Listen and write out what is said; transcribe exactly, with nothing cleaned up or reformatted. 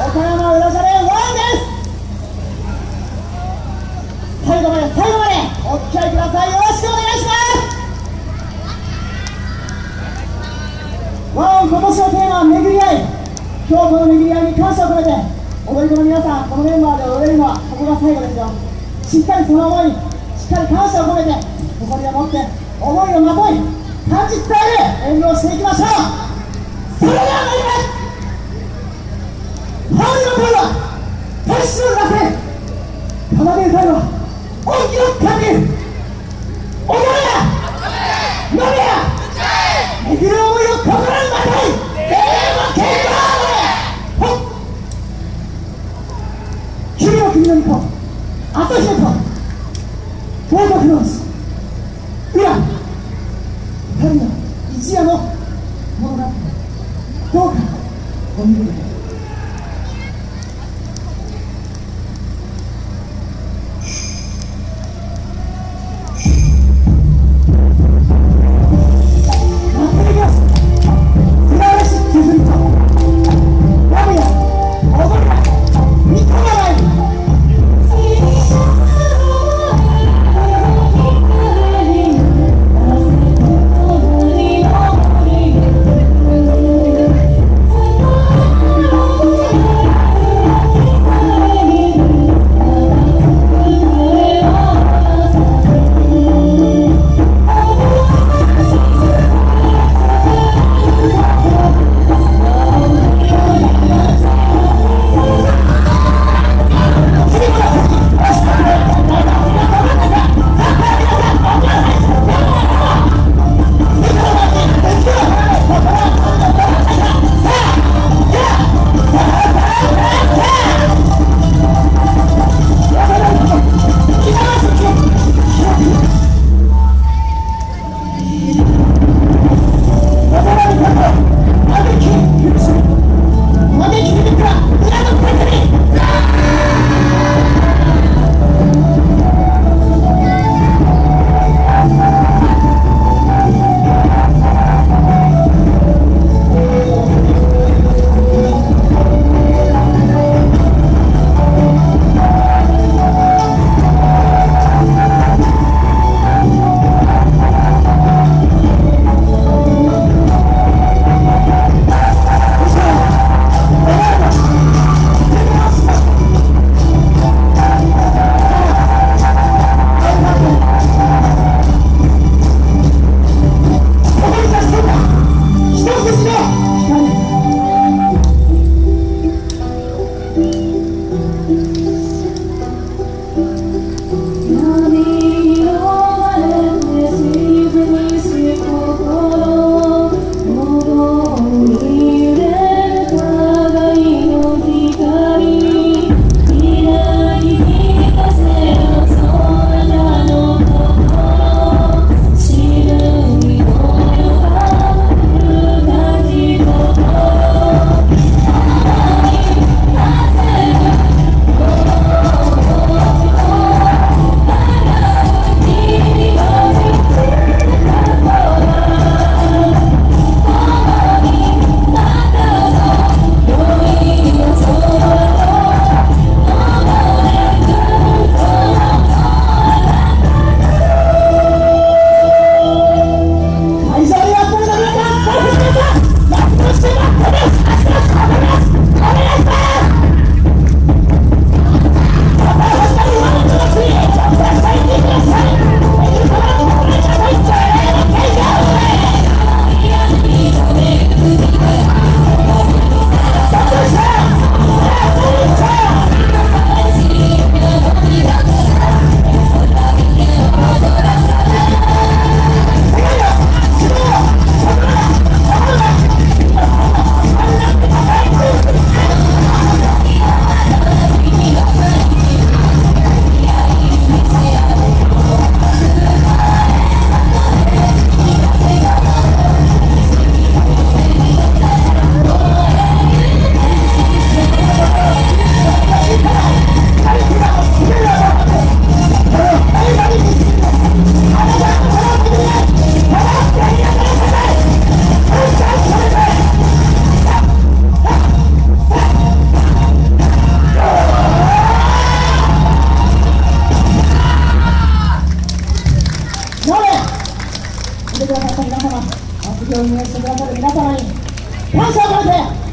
岡山裏ジャレワンです。最後まで最後までお付き合いください。よろしくお願いします。ワン今年のテーマは巡り合い。今日この巡り合いに感謝を込めて踊り子の皆さん、このメンバーで踊れるのはここが最後ですよ。しっかりその思いにしっかり感謝を込めて誇りを持って思いをまとい感じ伝える演舞をしていきましょう。それでは参ります。羽織の声は大志の打線、奏でる声は音気を感じる。踊れや飲めや巡る思いを心にまとい永遠の健康をほっ君の国の御子朝日と東国の牛裏二人の一夜の物語、どうかお見事で。 Oh を運営してくださる皆様に感謝を込めて